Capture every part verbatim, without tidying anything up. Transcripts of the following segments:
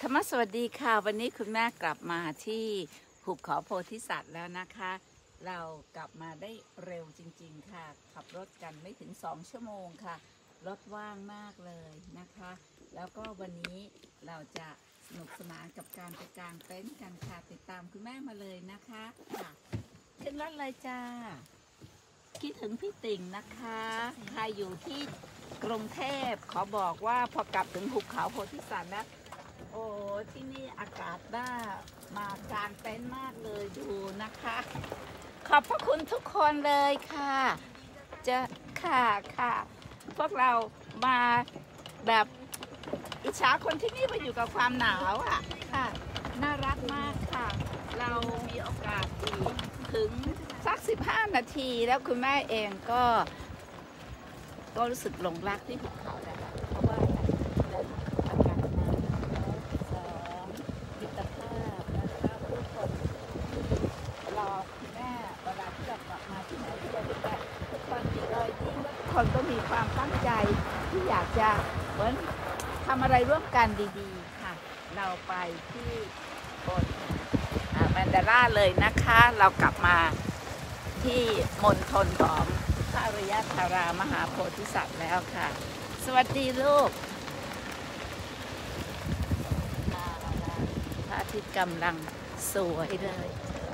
รรมสวัสดีค่ะวันนี้คุณแม่กลับมาที่หุบเขาโพธิสัตว์แล้วนะคะเรากลับมาได้เร็วจริงๆค่ะขับรถกันไม่ถึงสองชั่วโมงค่ะรถว่างมากเลยนะคะแล้วก็วันนี้เราจะสนุกสนานกับการไปกางเต็นท์กันค่ะติดตามคุณแม่มาเลยนะคะค่ะขึ้นรถเลยจ้าคิดถึงพี่ติ่งนะคะใครอยู่ที่กรุงเทพขอบอกว่าพอกลับถึงหุบเขาโพธิสัตว์แล้วโอ้ที่นี่อากาศน่ามากางเต็นท์มากเลยดูนะคะขอบพระคุณทุกคนเลยค่ะจะค่ะค่ะพวกเรามาแบบอิจฉาคนที่นี่มาอยู่กับความหนาวอ่ะค่ะน่ารักมากค่ะเรามีโอกาสอีกถึงสักสิบห้านาทีแล้วคุณแม่เองก็ก็รู้สึกหลงรักที่ภูเขาแล้วเพราะว่าอากาศหนาวสองมิตรภาพนะคะผู้คนรอคุณแม่เวลาที่เรากลับมาที่ไหนที่เราไปทุกคนมีรอยยิ้มทุกคนก็มีความตั้งใจที่อยากจะเหมือนทำอะไรร่วมกันดีๆค่ะเราไปที่บนแมนดาร่าเลยนะคะเรากลับมาที่มณฑลของพระอริยธารามหาโพธิสัตว์แล้วค่ะสวัสดีลูกพระอาทิตย์กำลังสวยเลย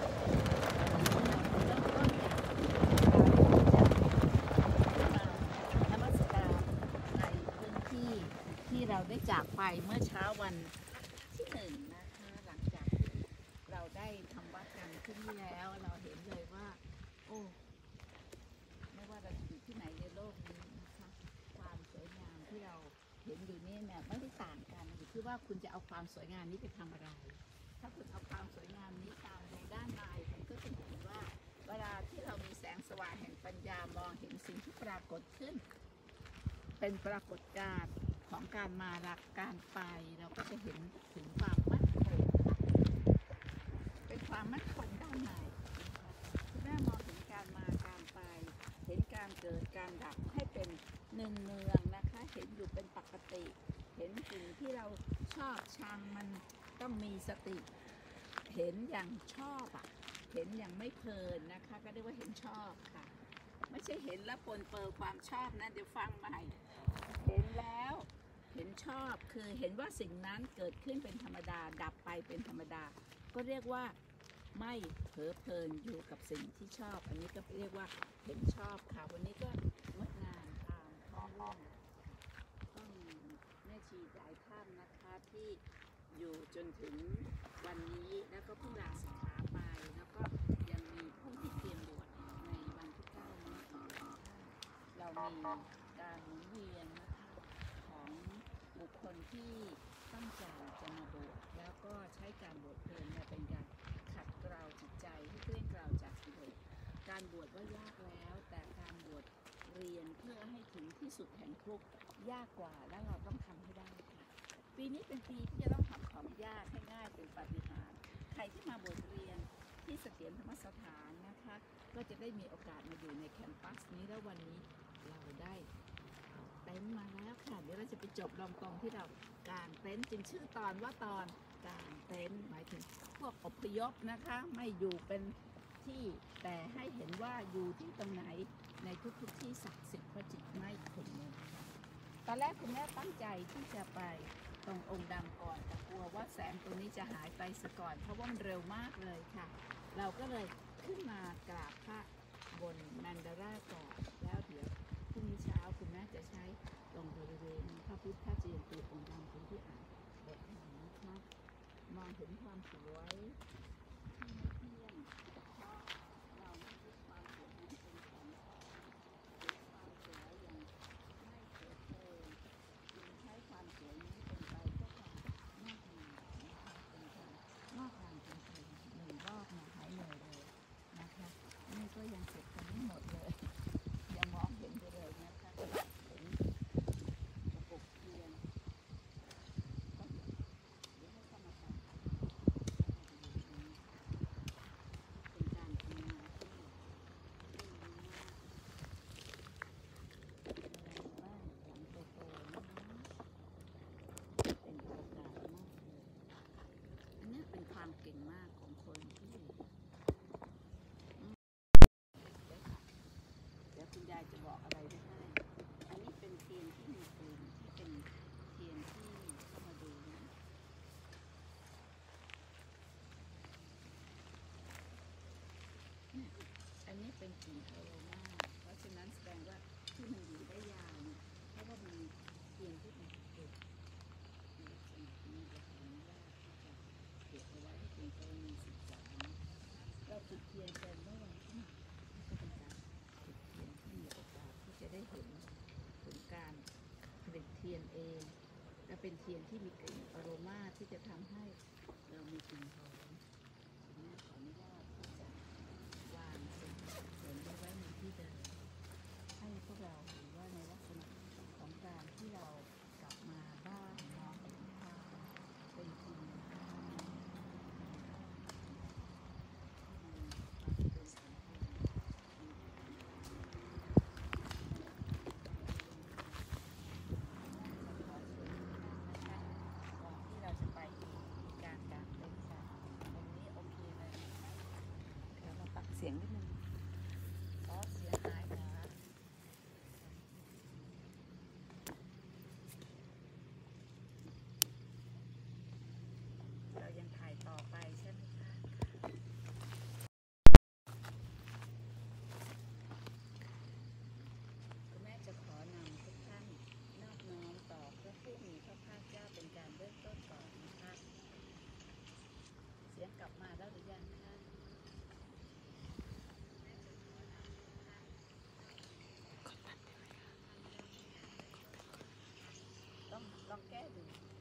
นมัสการในพื้นที่ที่เราได้จากไปเมื่อเช้าวันที่หนึ่งนะคะหลังจากที่เราได้ทำวัดกันที่นี่แล้วเราเห็นเลยว่าโอ้ไม่ว่าเราจะอยู่ที่ไหนในโลกนี้นะคะความสวยงามที่เราเห็นอยู่นี่เนี่ยไม่ได้ต่างกันอยู่ที่ว่าคุณจะเอาความสวยงามนี้ไปทำอะไรถ้าคุณเอาความสวยงามนี้ตามในด้านในคุณก็จะเห็นว่าเวลาที่เรามีแสงสว่างแห่งปัญญามองเห็นสิ่งที่ปรากฏขึ้นเป็นปรากฏการณ์ของการมารักการไปเราก็จะเห็นถึงความมั่นคงเป็นความมั่นคงด้านในคุณแม่มองเห็นการมาการไปเห็นการเกิดการดับให้เป็นเนืองเนืองนะคะเห็นอยู่เป็นปกติเห็นสิ่งที่เราชอบชังมันต้องมีสติเห็นอย่างชอบอ่ะเห็นอย่างไม่เพลินนะคะก็เรียกว่าเห็นชอบค่ะไม่ใช่เห็นแล้วปนเปื้อนความชอบนะเดี๋ยวฟังใหม่เห็นแล้วเห็นชอบคือเห็นว่าสิ่งนั้นเกิดขึ้นเป็นธรรมดาดับไปเป็นธรรมดาก็เรียกว่าไม่เผลอเพลินอยู่กับสิ่งที่ชอบอันนี้ก็เรียกว่าเห็นชอบค่ะวันนี้ก็งดงามตามท้องเรื่องต้องแม่ชีหลายท่านนะคะที่อยู่จนถึงวันนี้แล้วก็เพิ่งลาสิกขาไปแล้วก็ยังมีผู้ที่เตรียมบวชในวันที่เก้านี้อีกเรามีการหมุนเวียนนะคะของบุคคลที่ตั้งใจจะมาบวชแล้วก็ใช้การบวชเพลินมาเป็นการขัดเกลาจิตใจให้เกลี้ยงเกลาจากกิเลสการบวชว่ายากแล้วแต่การบวชเรียนเพื่อให้ถึงที่สุดแห่งทุกข์ยากกว่าและเราต้องทำให้ได้ค่ะปีนี้เป็นปีที่จะต้องทำของยากให้ง่ายเป็นปาฏิหาริย์ใครที่มาบวชเรียนที่เสถียรธรรมสถานนะคะก็จะได้มีโอกาสมาอยู่ในแคมปัสนี้แล้ววันนี้เราได้เต็นท์มาแล้วค่ะเดี๋ยวเราจะไปจบลงตรงที่เรากางเต็นท์จึงชื่อตอนว่าตอนกางเต็นท์หมายถึงพวกอพยพนะคะไม่อยู่เป็นที่แต่ให้เห็นว่าอยู่ที่ตรงไหนในทุกๆที่ศักดิ์สิทธิ์พระจิตไม่คงเลยตอนแรกคุณแม่ตั้งใจที่จะไปตรงองค์ดำก่อนแต่กลัวว่าแสงตรงนี้จะหายไปซะก่อนเพราะว่ามันเร็วมากเลยค่ะเราก็เลยขึ้นมากราบพระบนแมนดาร่าก่อนแล้วเดี๋ยวพรุ่งนี้เช้าคุณแม่จะใช้ตรงบริเวณพระพุทธเจดีย์องค์ดำตรงที่อ่านบทนี้นะคะมองเห็นความสวยที่ไม่เที่ยงเพราะเราไม่ยึดความสวยนั้นเป็นของความสวยอย่างไม่เกิดเกินจึงใช้ความสวยนี้เป็นไปเพื่อความงอกงามนะคะเป็นการงอกงามจริงๆหนึ่งรอบนะหายเหนื่อยเลยนะคะนี่ก็ยังเก็บกันไม่หมดเลยยังมองเห็นไปเลยนะคะเห็นกระปุกเทียนก็เดี๋ยวให้เข้ามาทำนนี้เป็นกลิ่นอโรมาเพราะฉะนั้นแสดงว่าที่มันอยู่ได้ยาวเนี่ยเพราะว่ามีเทียนที่มันเก็บอยู่สมัยนี้จะขออนุญาตที่จะเก็บเอาไว้ให้เป็นกรณีศึกษาเราจุดเทียนกันเมื่อวันที่ก็เป็นการจุดเทียนที่มีโอกาสที่จะได้เห็นถึงการผลิตเทียนเองและเป็นเทียนที่มีกลิ่นอโรมาที่จะทำให้เรามีกลิ่นหอมคุณแม่ขออนุญาตที่จะวางเป็นเสริมไว้ในที่เดิมให้พวกเราเห็นว่าในลักษณะของการที่เรากลับมาบ้านน้องของข้าเป็นจริงเป็นสำคัญก่อนที่เราจะไปการกางเต็นท์กันตรงนี้โอเคเลยเดี๋ยวเราปรับเสียงนิดนึงเพราะเสียงหายนะเรายังถ่ายต่อไปใช่ไหมคะคุณแม่จะขอนำทุกท่านนอบน้อมต่อพระผู้มีพระภาคเจ้าเป็นการเริ่มต้นก่อนนะคะเสียงกลับมาแล้วหรือยังคะต้องลองแก้ดู